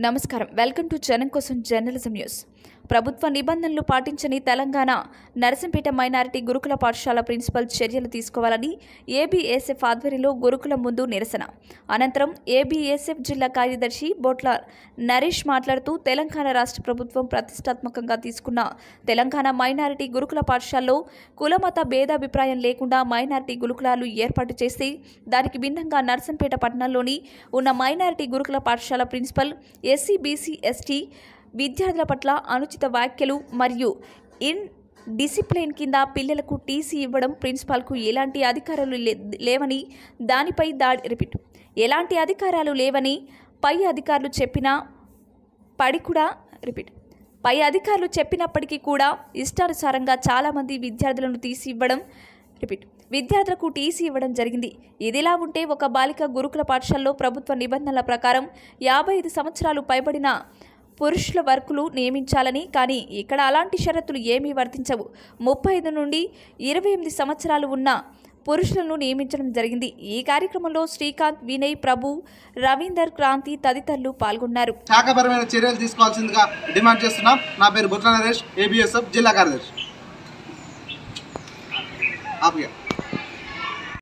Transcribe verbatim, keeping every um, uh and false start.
నమస్కారం. Welcome to జనం కోసం జర్నలిజం న్యూస్. ప్రభుత్వ నిబంధనలు పాటించని తెలంగాణ నరసింపేట మైనారిటీ గురుకుల పాఠశాల ప్రిన్సిపల్ చర్యలు తీసుకోవాలని ఏబీఎస్ఎఫ్ ఆధ్వర్యంలో గురుకులం ముందు నిరసన. అనంతరం ఏబీఎస్ఎఫ్ జిల్లా కార్యదర్శి బొట్ల నరేష్ మాట్లాడుతూ తెలంగాణ రాష్ట్ర ప్రభుత్వం ప్రతిష్టాత్మకంగా తీసుకున్న తెలంగాణ మైనారిటీ గురుకుల పాఠశాలలో కులమత భేదాభిప్రాయం లేకుండా మైనారిటీ గురుకులాలు ఏర్పాటు చేసి దానికి భిన్నంగా నరసింపేట పట్టణంలోని ఉన్న మైనారిటీ గురుకుల పాఠశాల ప్రిన్సిపల్ ఎస్సీ బీసీ ఎస్టీ విద్యార్థుల పట్ల అనుచిత వ్యాఖ్యలు మరియు ఇన్ డిసిప్లిన్ కింద పిల్లలకు టీసీ ఇవ్వడం ప్రిన్సిపాల్కు ఎలాంటి అధికారాలు లేవని దానిపై దాడి రిపీట్ ఎలాంటి అధికారాలు లేవని పై అధికారులు చెప్పినా పడి కూడా రిపీట్ పై అధికారులు చెప్పినప్పటికీ కూడా ఇష్టానుసారంగా చాలామంది విద్యార్థులను తీసి ఇవ్వడం రిపీట్ విద్యార్థులకు టీసీ ఇవ్వడం జరిగింది. ఇదిలా ఉంటే ఒక బాలిక గురుకుల పాఠశాలలో ప్రభుత్వ నిబంధనల ప్రకారం యాభై ఐదు సంవత్సరాలు పైబడిన పురుషుల వర్కులు నియమించాలని, కానీ ఇక్కడ అలాంటి షరతులు ఏమీ వర్తించవు. ముప్పై ఐదు నుండి ఇరవై ఎనిమిది సంవత్సరాలు ఉన్న పురుషులను నియమించడం జరిగింది. ఈ కార్యక్రమంలో శ్రీకాంత్, వినయ్, ప్రభు, రవీందర్, క్రాంతి తదితరులు పాల్గొన్నారు. శాఖపరమైన చర్యలు తీసుకోవాల్సిందిగా డిమాండ్ చేస్తున్నాం. నా పేరు బొట్ల నరేష్, ఏబీఎస్ఎఫ్ జిల్లా కార్యదర్శి.